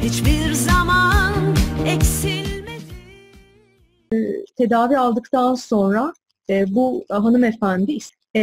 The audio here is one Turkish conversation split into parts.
hiçbir zaman eksilmedi. Tedavi aldıktan sonra bu hanımefendi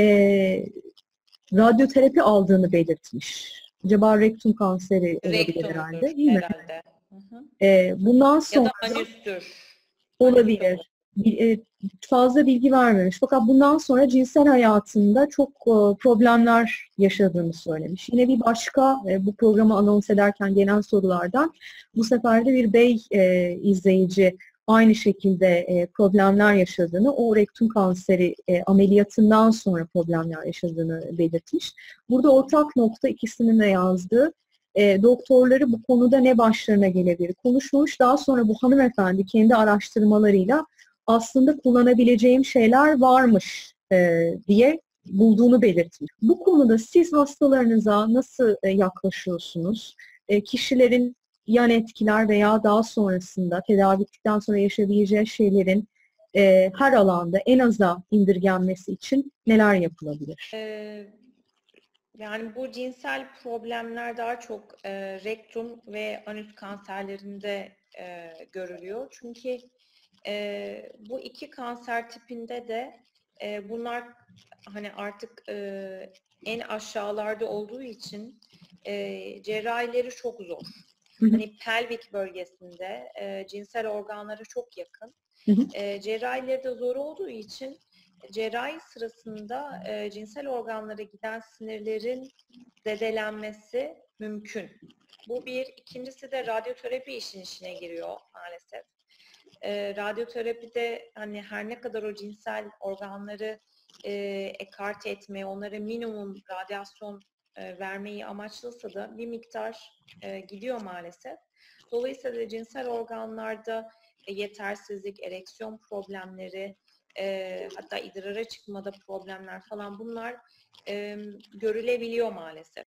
radyoterapi aldığını belirtmiş. Acaba rektum kanseri olabilir herhalde, değil mi? Herhalde. Hı hı. Bundan Ya sonra da anüstür. olabilir. Fazla bilgi vermemiş. Fakat bundan sonra cinsel hayatında çok problemler yaşadığını söylemiş. Yine bir başka bu programı anons ederken gelen sorulardan bu sefer de bir bey izleyici aynı şekilde problemler yaşadığını, o rektum kanseri ameliyatından sonra problemler yaşadığını belirtmiş. Burada ortak nokta ikisinin de yazdığı doktorları bu konuda ne başlarına gelebilir konuşmuş. Daha sonra bu hanımefendi kendi araştırmalarıyla aslında kullanabileceğim şeyler varmış diye bulduğunu belirtmiş. Bu konuda siz hastalarınıza nasıl yaklaşıyorsunuz? Kişilerin yan etkiler veya daha sonrasında tedavi ettikten sonra yaşayabileceği şeylerin her alanda en aza indirgenmesi için neler yapılabilir? Yani bu cinsel problemler daha çok rektum ve anüs kanserlerinde görülüyor. Çünkü bu iki kanser tipinde de bunlar hani artık en aşağılarda olduğu için cerrahileri çok zor. Hani pelvik bölgesinde cinsel organlara çok yakın. Cerrahileri de zor olduğu için cerrahi sırasında cinsel organlara giden sinirlerin zedelenmesi mümkün. Bu bir. İkincisi de radyoterapi işin içine giriyor maalesef. Radyoterapide hani her ne kadar o cinsel organları ekarte etmeye, onlara minimum radyasyon vermeyi amaçlasa da bir miktar gidiyor maalesef. Dolayısıyla cinsel organlarda yetersizlik, ereksiyon problemleri, hatta idrara çıkmada problemler falan bunlar görülebiliyor maalesef.